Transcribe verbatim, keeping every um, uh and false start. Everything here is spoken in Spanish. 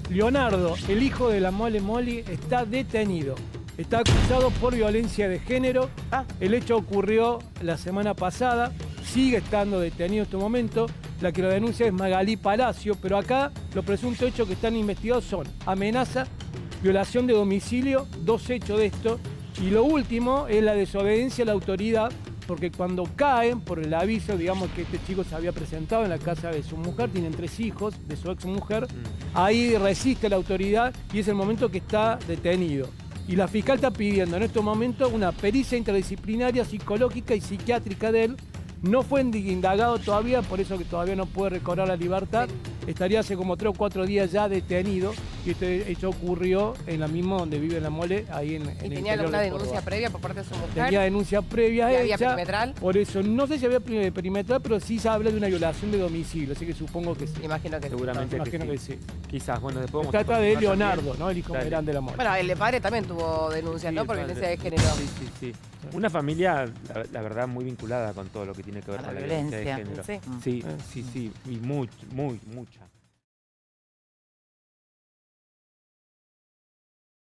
Leonardo, el hijo de la Mole Moli, está detenido. Está acusado por violencia de género. Ah. El hecho ocurrió la semana pasada. Sigue estando detenido en este momento. La que lo denuncia es Magalí Palacio. Pero acá los presuntos hechos que están investigados son amenaza, violación de domicilio, dos hechos de esto. Y lo último es la desobediencia a la autoridad, porque cuando caen por el aviso, digamos que este chico se había presentado en la casa de su mujer, tienen tres hijos de su ex mujer, mm. ahí resiste la autoridad y es el momento que está detenido. Y la fiscal está pidiendo en estos momentos una pericia interdisciplinaria, psicológica y psiquiátrica de él. No fue indagado todavía, por eso que todavía no puede recobrar la libertad. Sí. Estaría hace como tres o cuatro días ya detenido. Y este hecho ocurrió en la misma donde vive la Mole, ahí en, en el ¿Y tenía alguna denuncia Córdoba. previa por parte de su mujer? Tenía denuncia previa hecha. ¿Había perimetral? Por eso, no sé si había perimetral, pero sí se habla de una violación de domicilio, así que supongo que sí. Imagino que Seguramente sí. que, Imagino sí. que sí. Quizás, bueno, después vamos Se trata a de también. Leonardo, ¿no? El hijo más grande de la Mole. Bueno, el de padre también tuvo denuncias, Sí, ¿no? Por padre. violencia de género. Sí, sí, sí. Una familia, la, la verdad, muy vinculada con todo lo que tiene que ver a con la la violencia. violencia de género. Sí. Sí, sí, sí, y muy, muy, mucha.